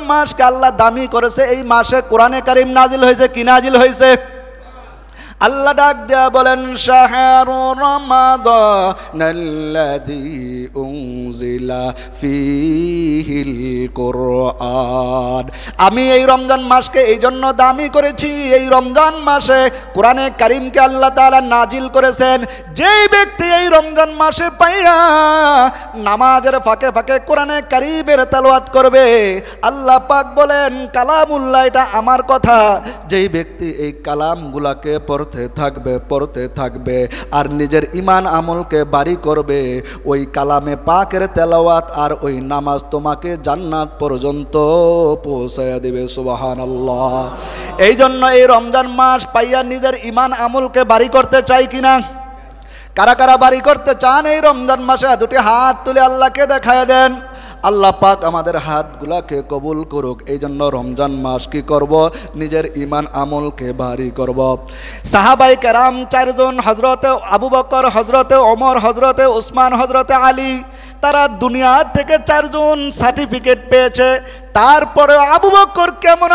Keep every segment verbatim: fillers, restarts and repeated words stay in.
মাসকে আল্লাহ দামি করেছে, এই মাসে কোরআনে কারীম নাজিল হয়েছে কি নাজিল হয়েছে? আল্লাহ ডাক দেয়া বলেন শাহরু রমাদানাল্লাযী উনজিলা ফীহিল কুরআন। আমি এই রমজান মাসকে এই জন্য দামি করেছি, এই রমজান মাসে কোরআনে কারীমকে আল্লাহ তাআলা নাজিল করেছেন। যেই ব্যক্তি এই রমজান মাসে পাইয়া নামাজের ফাঁকে ফাঁকে কোরআনে কারীমের তেলাওয়াত করবে, আল্লাহ পাক বলেন কালামুল্লাহ, এটা আমার কথা, যেই ব্যক্তি এই কালামগুলাকে পড়তে থাকবে পড়তে থাকবে আর নিজের ঈমান আমলকে বাড়ি করবে, ওই কালামে পাকের তেলাওয়াত আর ওই নামাজ তোমাকে জান্নাত পর্যন্ত পৌঁছায়া দিবে। সুবহানাল্লাহ। এই জন্য এই রমজান মাস পাইয়া নিজের ঈমান আমলকে বাড়ি করতে চাই কিনা? কারা কারা বাড়ি করতে চান এই রমজান মাসে? দুটি হাত তুলে আল্লাহকে দেখায় দেন। আল্লাহ পাক আমাদের হাতগুলাকে কবুল করুক। এই জন্য রমজান মাস কি করব? নিজের ঈমান আমলকে ভারী করব। সাহাবায়ে কেরাম চারজন, হযরতে আবু বকর, হযরতে ওমর, হযরতে উসমান, হযরতে আলী, তারা দুনিয়া থেকে চারজন সার্টিফিকেট পেয়েছে। তারপরে আবু বকর কেমন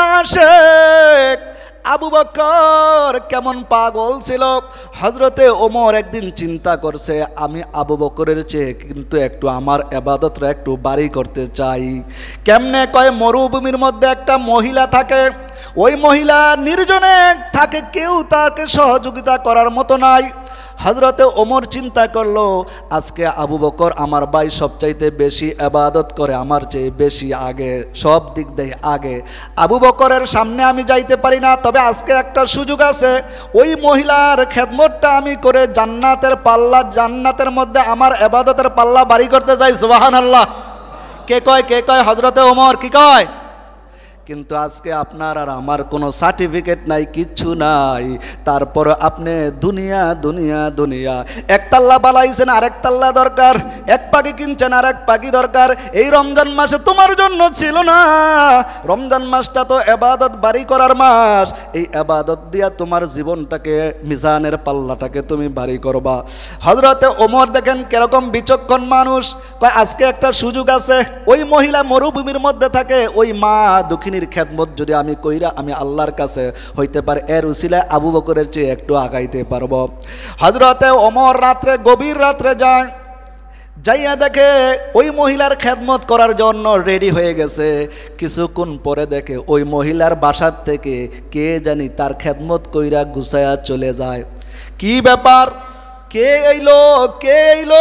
আশিক, আবু বকর কেমন পাগল ছিল। হযরতে ওমর একদিন চিন্তা করছে, আমি আবু বকরের চেয়ে কিন্তু একটু আমার ইবাদতটা একটু বাড়ি করতে চাই। কেমনে? কয় মরুভূমির মধ্যে একটা মহিলা থাকে, ওই মহিলা নির্জনে থাকে, কেউ তাকে সহযোগিতা করার মতো নাই। হযরতে ওমর চিন্তা করলো, আজকে আবু বকর আমার ভাই সবচাইতে বেশি ইবাদত করে, আমার চেয়ে বেশি আগে, সব দিক দিয়ে আগে। আবু বকরের সামনে আমি যাইতে পারি না, তবে আজকে একটা সুযোগ আছে, ওই মহিলার খেদমতটা আমি করে জান্নাতের পাল্লা, জান্নাতের মধ্যে আমার ইবাদতের পাল্লা বাড়ি করতে যাই। সুবহানাল্লাহ। কে কয়? কে কয়? হযরতে ওমর। কি কয়? কিন্তু আজকে আপনার আর আমার কোনো সার্টিফিকেট নাই, কিচ্ছু নাই, তারপর আপনি দুনিয়া দুনিয়া দুনিয়া, একতাল্লা বালাইছেন আর একতাল্লা দরকার, এক পাখি কিনছেন আর এক পাখি দরকার। এই রমজান মাসে তোমার জন্য ছিল না, রমজান মাসটা তো ইবাদত বাড়ি করার মাস, এই ইবাদত দিয়া তোমার জীবনটাকে, মিজানের পাল্লাটাকে তুমি বাড়ি করবা। হযরতে ওমর দেখেন কিরকম বিচক্ষণ মানুষ, কয় আজকে একটা সুযোগ আছে, ওই মহিলা মরুভূমির মধ্যে থাকে, ওই মা দুঃখিনী খেদমত যদি আমি কইরা আমি আল্লাহর কাছে হইতে পারে, এর উসিলায় আবু বকরের চেয়ে একটু আগাইতে পারবো। হযরতে ওমর রাত্রে, গভীর রাত্রে যায়, যাইয়া দেখে ওই মহিলার খেদমত করার জন্য রেডি হয়ে গেছে। কিছুক্ষণ পরে দেখে ওই মহিলার বাসার থেকে কে জানি তার খেদমত কইরা গুছায়া চলে যায়। কি ব্যাপার? কে এইলো? কে এইলো?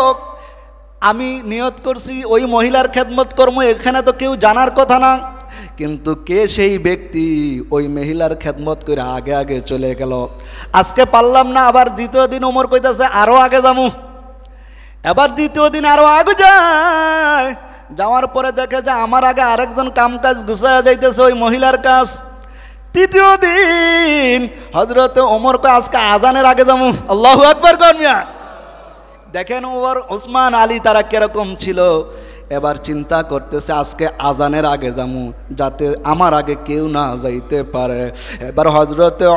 আমি নিয়ত করছি ওই মহিলার খেদমত কর্ম, এখানে তো কেউ জানার কথা না, কিন্তু কে সেই ব্যক্তি ওই মহিলার খেদমত করে আগে আগে চলে গেল। আজকে পারলাম না, আবার দ্বিতীয় দিন ওমর কইতাছে আরো আগে যামু, এবার দ্বিতীয় দিন আরো আগে যায়। যাওয়ার পরে দেখে যে আমার আগে আরেকজন কাম কাজ গুছায়া যাইতেছে ওই মহিলার কাজ। তৃতীয় দিন হযরতে ওমর কয় আজকে আজানের আগে যামু। আল্লাহু আকবার কর মিয়া। দেখেন ওমর, ওসমান, আলী তারা কিরকম ছিল। এবার চিন্তা করতেছে আজকে আজানের আগে যামু, যাতে আমার আগে কেউ না যাইতে পারে। এবার হযরতে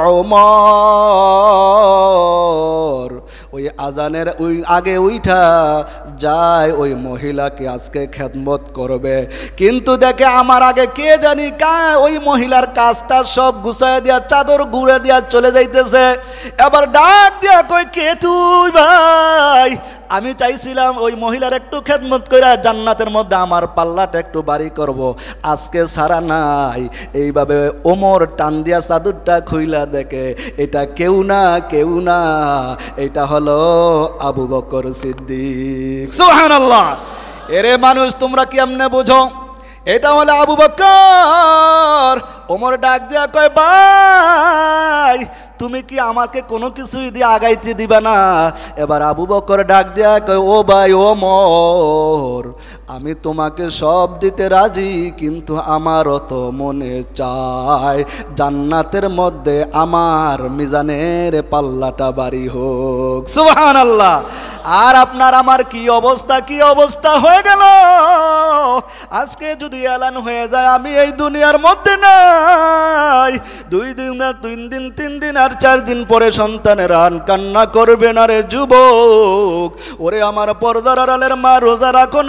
ওমর ওই আজানের ওই আগে উইঠা যায়, ওই মহিলাকে আজকে খেদমত করবে। কিন্তু দেখে আমার আগে কে জানি কা ওই মহিলার কাজটা সব গুছায় দিয়া, চাদর গুড়ে দিয়া চলে যাইতেছে। এবার ডাক দিয়া কই, কে তুই ভাই? আমি চাইছিলাম ওই মহিলার একটু খেদমত কইরা জান্নাতের মধ্যে আমার পাল্লাটা একটু বাড়ি করব, আজকে সারা নাই। এইভাবে ওমর টান দিয়া চাদরটা খুইলা দেখে এটা কেউ না, কেউ না, এটা হলো আবু বকর সিদ্দিক। সুবহানাল্লাহ। এরে মানুষ, তোমরা কি এমনে বুঝো? এটা হলো আবু বকর। ওমর ডাক দিয়া কয়, ভাই তুমি কি আমাকে কোনো কিছুই দিয়ে আগাইতে দিবা না? এবার আবু বকর ডাক দিয়া কয়, ও ভাই ওমর, আমি তোমাকে সব দিতে রাজি, কিন্তু আমারও তো মনে চায় জান্নাতের মধ্যে আমার মিজানের পাল্লাটা বাড়ি হোক। সুবহানাল্লাহ। আর আপনার আমার কি অবস্থা, কি অবস্থা হয়ে গেল। আজকে যদি এলান হয়ে যায় আমি এই দুনিয়ার মধ্যে নাই, দুই দিন না তিন দিন তিন দিন আর চার দিন পরে সন্তানের আন কান্না করবে না রে যুবক। ওরে আমার পর্দার আড়ালের মা, রোজা রাখো না, নামাজ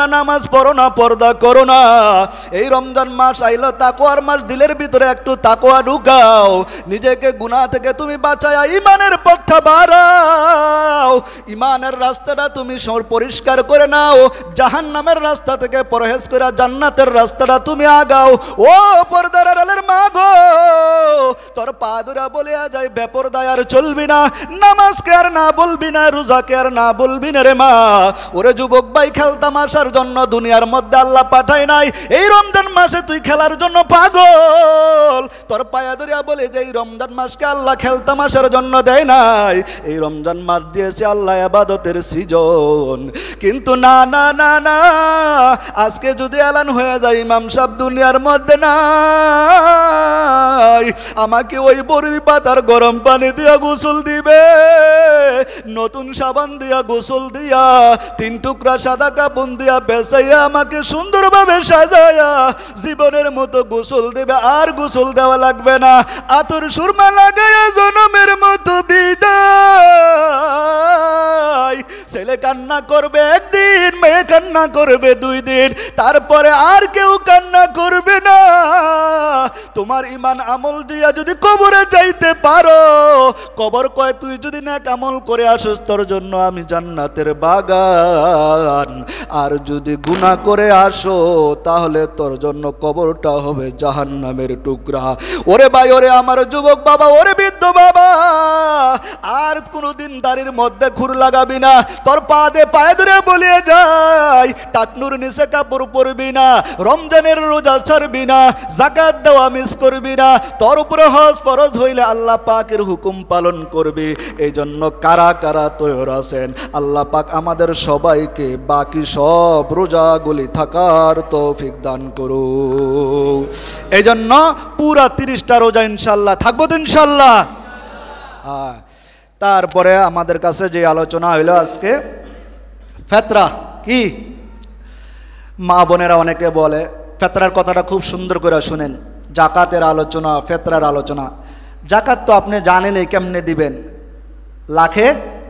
পড়ো না, পর্দা করো না। এই রমজান মাস আইলো তাকওয়ার মাস, দিলের ভিতরে একটু তাকওয়া ঢুকাও, নিজেকে গুনাহ থেকে তুমি বাঁচায়া ইমানের পথটা বাড়াও, ইমানের রাস্তাটা তুমি পরিষ্কার করে নাও, জাহান্নামের রাস্তা থেকে পরহেজ করে জান্নাতের রাস্তাটা তুমি আগাও। ও পর্দার আড়ালের মা গো, তোর পা ধরে বলিয়া যায় বেপরদায় আর চলবি না, নামাজকে আর না বলবি না, রোজাকে আর না বলবি না রে মা। ওরে যুবক ভাই, খেলতামাশার জন্য দুনিয়ার মধ্যে আল্লাহ পাঠায় নাই, এই রমজান মাসে তুই খেলার জন্য পাগল। তোর পায়া ধরিয়া বলে যে এই রমজান মাসকে আল্লাহ খেলতামাশার জন্য দেয় নাই, এই রমজান মাস দিয়েছে আল্লাহ ইবাদতের সৃজন। কিন্তু না না না না, আজকে যদি এলান হয়ে যায় ইমাম সাহেব দুনিয়ার মধ্যে নাই, আমাকে ওই বড়ির পাতার গরম পানি দিয়া গোসল দিবে, নতুন সাবান দিয়া গোসল দিয়া, তিন টুকরা সাদা কাপড় দিয়া বেচাইয়া আমাকে সুন্দরভাবে সাজাইয়া জীবনের মতো গোসল দেবে, আর গোসল দেওয়া লাগবে না, আতর সুরমা লাগাইয়া জনমের মতো বিদায়। ছেলে কান্না করবে একদিন, মেয়ে কান্না করবে দুই দিন, তারপরে আর কেউ কান্না করবে না। তোমার ইমান আমল দিয়া যদি কবরে যাইতে পারো, কবর কয় তুই যদি নেক আমল করে আসিস তোর জন্য আমি জান্নাতের বাগান, আর যদি গুনাহ করে আসো তাহলে তোর জন্য কবরটা হবে জাহান্নামের টুকরা। ওরে ভাই, ওরে আমার যুবক বাবা, ওরে বৃদ্ধ বাবা, আর কোনোদিন দাড়ির মধ্যে খুর লাগাবি না, তোর পা দে পায়ে ধরে বলিয়ে যায় টাকনুর নিচে কাপড় পরবি না, রমজানের রোজা ছাড়বি না, যাকাত দেওয়া মিস করবি না, তোর উপরে হজ ফরজ হইলে আল্লাহ পাকের হুকুম পালন করবি। এই জন্য কারা কারা তৈরি আছেন, আল্লাহ পাক আমাদের সবাইকে বাকি সব রোজাগুলি থাকার তৌফিক দান করুন। এই জন্য পুরা তিরিশটা রোজা ইনশাল্লাহ থাকবো তো ইনশাল্লাহ। হ্যাঁ, তারপরে আমাদের কাছে যে আলোচনা হইল আজকে ফেতরা কি, মা বোনেরা অনেকে বলে ফেতরার কথাটা খুব সুন্দর করে শুনেন, জাকাতের আলোচনা, ফেতরার আলোচনা। জাকাত তো আপনি জানেনই কেমনে দিবেন, লাখে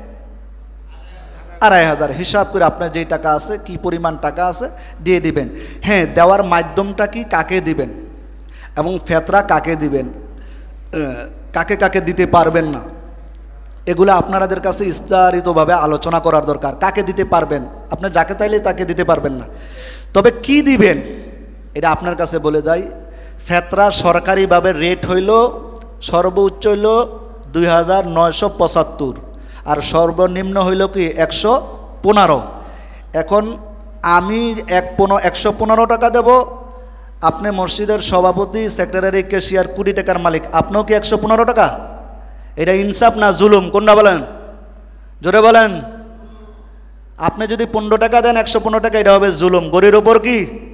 আড়াই হাজার হিসাব করে আপনার যেই টাকা আছে, কি পরিমাণ টাকা আছে দিয়ে দিবেন। হ্যাঁ, দেওয়ার মাধ্যমটা কি, কাকে দিবেন এবং ফেতরা কাকে দিবেন, কাকে কাকে দিতে পারবেন না, এগুলো আপনাদের কাছে বিস্তারিতভাবে আলোচনা করার দরকার। কাকে দিতে পারবেন, আপনি যাকে চাইলে তাকে দিতে পারবেন না, তবে কি দিবেন এটা আপনার কাছে বলে যাই। ফেতরা সরকারিভাবে রেট হইল সর্বোচ্চ হইল দুই হাজার নয়শো পঁচাত্তর, আর সর্বনিম্ন হইল কি একশো পনেরো। এখন আমি এক পনেরো একশো পনেরো টাকা দেব, আপনি মসজিদের সভাপতি, সেক্রেটারি, ক্যাশিয়ার, কোটি টাকার মালিক, আপনিও কি একশো পনেরো টাকা? এটা ইনসাফ না জুলুম, কোনটা বলেন, জোরে বলেন। আপনি যদি পনেরো টাকা দেন, একশো পনেরো টাকা, এটা হবে জুলুম, গরির ওপর কি।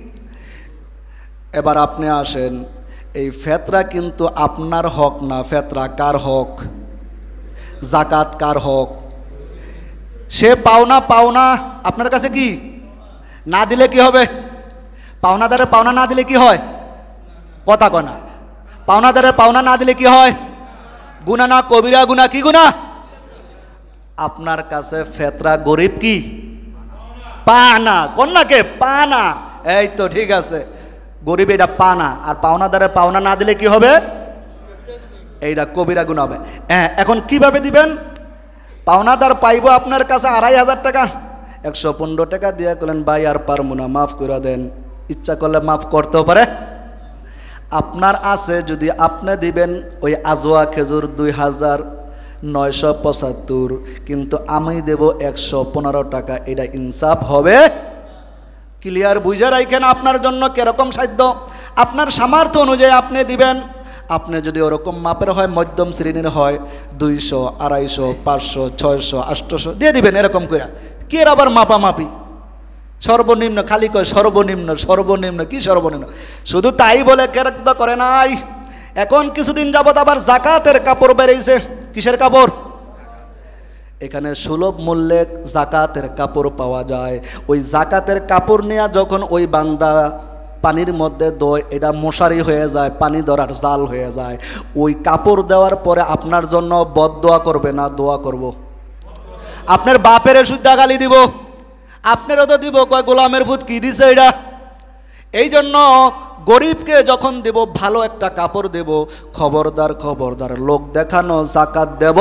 এবার আপনি আসেন, এই ফেতরা কিন্তু আপনার হক না, ফেতরা কার হক? জাকাত কার হক? সে পাওনা, পাওনা আপনার কাছে কি না দিলে কি হবে? পাওনাদারে পাওনা না দিলে কি হয়? কথা কয় না। পাওনাদারে পাওনা না দিলে কি হয়? গুনাহ না, কবিরা গুনাহ। কি গুনাহ? আপনার কাছে ফেতরা গরিব কি পানা, কন্যাকে পানা। এই তো ঠিক আছে, গরিব এটা পানা, আর পাওনাদারে পাওনা না দিলে কি হবে? এইটা কবিরা গুনাহ হবে। হ্যাঁ, এখন কিভাবে দিবেন? পাওনাদার পাইব আপনার কাছে আড়াই হাজার টাকা, একশো পনেরো টাকা দিয়ে করলেন ভাই আর পারবো না, মাফ করে দেন। ইচ্ছা করলে মাফ করতেও পারে। আপনার আছে, যদি আপনি দিবেন ওই আজোয়া খেজুর দুই হাজার নয়শো পঁচাত্তর, কিন্তু আমি দেব একশো পনেরো টাকা, এটা ইনসাফ হবে? ক্লিয়ার বুঝে রাখেন আপনার জন্য কিরকম সাধ্য, আপনার সামর্থ্য অনুযায়ী আপনি দিবেন। আপনি যদি ওরকম মাপের হয়, মধ্যম শ্রেণীর হয়, দুইশো, আড়াইশো, পাঁচশো, ছয়শো, আটশোশো দিয়ে দিবেন, এরকম করে। কে আবার মাপামাপি? সর্বনিম্ন খালি কয় সর্বনিম্ন, সর্বনিম্ন কি সর্বনিম্ন? শুধু তাই বলে কেরকদা করে নাই। এখন কিছুদিন যাবত আবার জাকাতের কাপড় বেরিয়েছে। কিসের কাপড়? এখানে সুলভ মূল্যে জাকাতের কাপড় পাওয়া যায়। ওই জাকাতের কাপড় নিয়ে যখন ওই বান্দা পানির মধ্যে দয়, এটা মশারি হয়ে যায়, পানি ধরার জাল হয়ে যায়। ওই কাপড় দেওয়ার পরে আপনার জন্য বদদোয়া করবে না দোয়া করব? আপনার বাপের সুদ্ধা গালি দিব, আপনারও তো দিব, কয় গোলামের ভূত কি দিছে এটা। এই জন্য গরিবকে যখন দেব ভালো একটা কাপড় দেব, খবরদার খবরদার লোক দেখানো জাকাত দেব।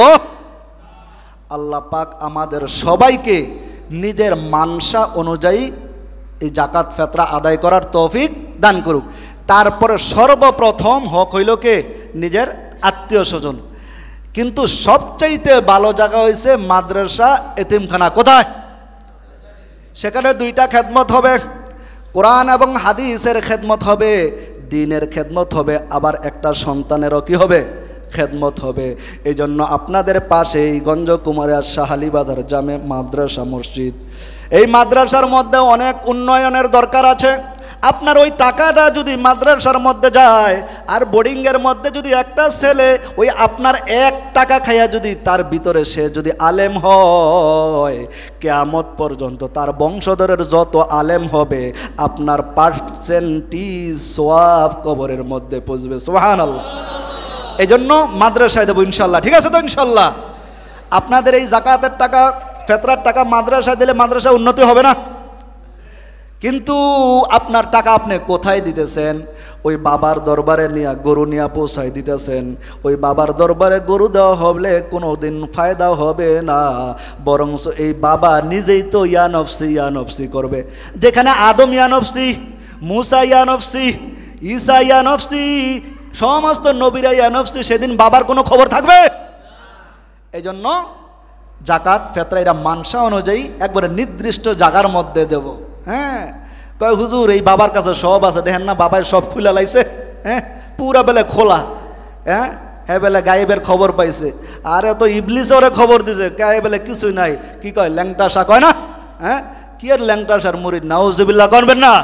আল্লাহ পাক আমাদের সবাইকে নিজের মানসা অনুযায়ী এই জাকাত ফেতরা আদায় করার তৌফিক দান করুক। তারপরে সর্বপ্রথম হক হইল কে? নিজের আত্মীয় স্বজন। কিন্তু সবচাইতে ভালো জায়গা হয়েছে মাদ্রাসা, এতিমখানা। কোথায়? সেখানে দুইটা খেদমত হবে, কোরআন এবং হাদিসের খেদমত হবে, দ্বীনের খেদমত হবে, আবার একটা সন্তানেরও কি হবে? খেদমত হবে। এই জন্য আপনাদের পাশে এই গঞ্জ কুমারিয়া শাহালি বাজার জামে মাদ্রাসা মসজিদ, এই মাদ্রাসার মধ্যে অনেক উন্নয়নের দরকার আছে। আপনার ওই টাকাটা যদি মাদ্রাসার মধ্যে যায়, আর বোর্ডিংয়ের মধ্যে যদি একটা ছেলে ওই আপনার এক টাকা খাইয়া যদি তার ভিতরে সে যদি আলেম হয়, কিয়ামত পর্যন্ত তার বংশধরের যত আলেম হবে আপনার পার্সেন্টেজ সওয়াব কবরের মধ্যে পৌঁছবে। সুবহানাল্লাহ। এই জন্য মাদ্রাসায় দেবো ইনশাল্লাহ। ঠিক আছে তো? ইনশাল্লাহ আপনাদের এই জাকাতের টাকা, ফেতরার টাকা মাদ্রাসায় দিলে মাদ্রাসা উন্নতি হবে না? কিন্তু আপনার টাকা আপনি কোথায় দিতেছেন? ওই বাবার দরবারে নিয়ে গরু নিয়ে পৌঁছায় দিতেছেন। ওই বাবার দরবারে গরু দেওয়া হলে কোনো দিন ফায়দা হবে না, বরং এই বাবা নিজেই তো ইয়া নফসি ইয়া নফসি করবে। যেখানে আদম ইয়া নফসি, মুসা ইয়া নফসি, ঈসা ইয়া নফসি, সমস্ত নবীরা ইয়া নফসি, সেদিন বাবার কোনো খবর থাকবে? এই জন্য জাকাত ফেতরা এটা মানসা অনুযায়ী একবারে নির্দিষ্ট জায়গার মধ্যে দেব। হ্যাঁ, কয় হুজুর এই বাবার কাছে সব আছে, দেখেন না বাবার সব খুলে লাইছে। হ্যাঁ, পুরা বেলে খোলা। হ্যাঁ হ্যাঁ বেলে গায়েবের খবর পাইছে। আরে তো ইবলিস ওরে খবর দিছে, গায়ে বেলে কিছুই নাই। কি কয়? ল্যাংটাসা কয় না? হ্যাঁ, কি আর ল্যাংটাসার মুরিদ? নাউজুবিল্লাহ করবেন না।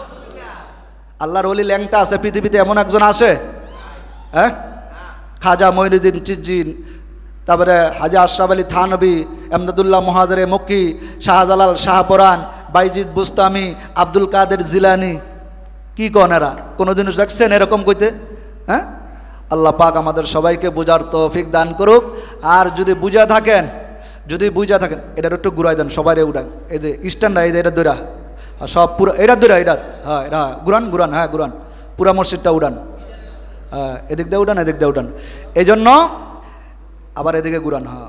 আল্লাহর ওলি ল্যাংটা আছে পৃথিবীতে? এমন একজন আছে? হ্যাঁ, খাজা মঈনুদ্দিন চিজ্জিন, তারপরে হাজি আশরাফ আলী থানবী, এমদাদুল্লাহ মুহাজিরে মক্কি, শাহজালাল শাহপরান, বাইজিদ বুস্তামি, আব্দুল কাদের জিলানি। কি কন এরা? কোনোদিন দেখছেন এরকম কইতে? হ্যাঁ, আল্লাহ পাক আমাদের সবাইকে বুঝার তৌফিক দান করুক। আর যদি বুঝা থাকেন, যদি বুঝা থাকেন এটার একটু ঘুরাই দেন, সবাই উড়ান। এই যে স্ট্যান্ড, এই যে এটা দৌড়া সব পুরো, এটা দৌড়া, এটা হ্যাঁ, এটা ঘুরান ঘুরান, হ্যাঁ ঘুরান, পুরা মসজিদটা উড়ান। হ্যাঁ, এদিক দিয়ে উঠান, এদিক দিয়ে উঠান। এই জন্য আবার এদিকে ঘুরান। হ্যাঁ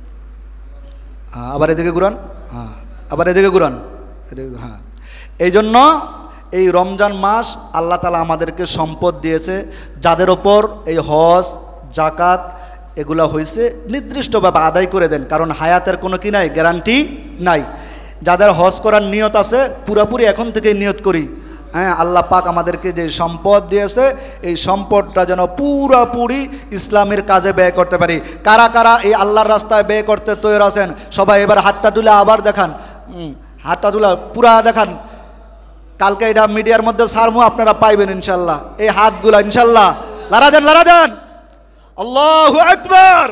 হ্যাঁ, আবার এদিকে ঘুরান। হ্যাঁ, আবার এদিকে ঘুরান, এদিকে। হ্যাঁ, এই জন্য এই রমজান মাস আল্লাহ তাআলা আমাদেরকে সম্পদ দিয়েছে, যাদের ওপর এই হজ জাকাত এগুলো হয়েছে নির্দিষ্টভাবে আদায় করে দেন। কারণ হায়াতের কোনো কি নাই, গ্যারান্টি নাই। যাদের হজ করার নিয়ত আছে পুরাপুরি এখন থেকেই নিয়ত করি। হ্যাঁ, আল্লাহ পাক আমাদেরকে যে সম্পদ দিয়েছে এই সম্পদটা যেন পুরাপুরি ইসলামের কাজে ব্যয় করতে পারি। কারা কারা এই আল্লাহর রাস্তায় ব্যয় করতে তৈরি আছেন? সবাই এবার হাতটা তুলে আবার দেখান, হাতটা তুলে পুরা দেখান। কালকে এটা মিডিয়ার মধ্যে ছাড়বো, আপনারা পাইবেন ইনশাল্লাহ এই হাতগুলা। ইনশাল্লাহ লারা দেন, লারা দেন। আল্লাহু আকবার।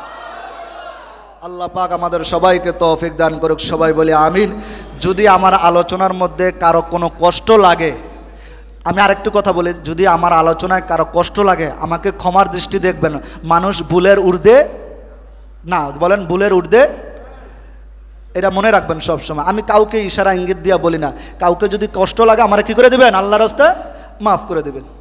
আল্লাহ পাক আমাদের সবাইকে তৌফিক দান করুক, সবাই বলি আমিন। যদি আমার আলোচনার মধ্যে কারো কোনো কষ্ট লাগে, আমি আরেকটু কথা বলি, যদি আমার আলোচনায় কারো কষ্ট লাগে আমাকে ক্ষমার দৃষ্টি দেখবেন। মানুষ ভুলের ঊর্ধ্বে না, বলেন ভুলের ঊর্ধ্বে, এটা মনে রাখবেন সব সময়। আমি কাউকে ইশারা ইঙ্গিত দিয়া বলি না। কাউকে যদি কষ্ট লাগে আমার কি করে দেবেন? আল্লাহর রাস্তায় মাফ করে দেবেন।